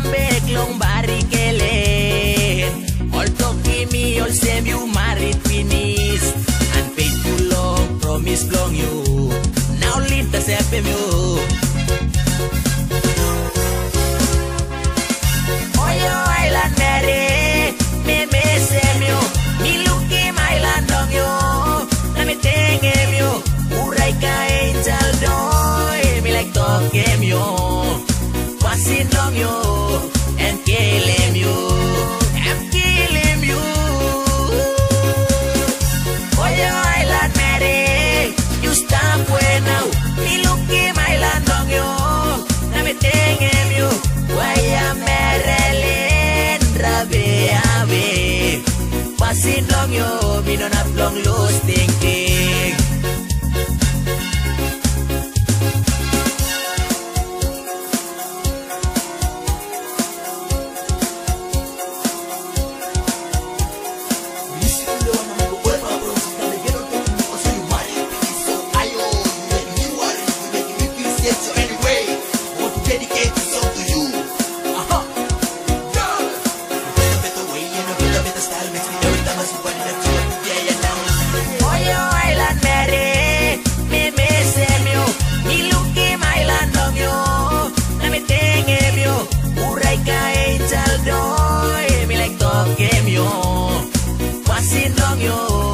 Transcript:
ambek long bari kelen. All toki me, all same you married finish. Unfaithful long promise long you. Now lead the sepem you. Oyo island mere, me sem you. Me luki island dong you. Na me tengem you. Uray ka angel doy. Me like tokem you. Pasin dong you. And kill him you. And kill him you. Oyo island mere, you stop when now. Me luki island dong you. Na me tengem you. Waya merelin rabe ave. Pasin dong you. Me no not long lose thinking. Pasin dong yo.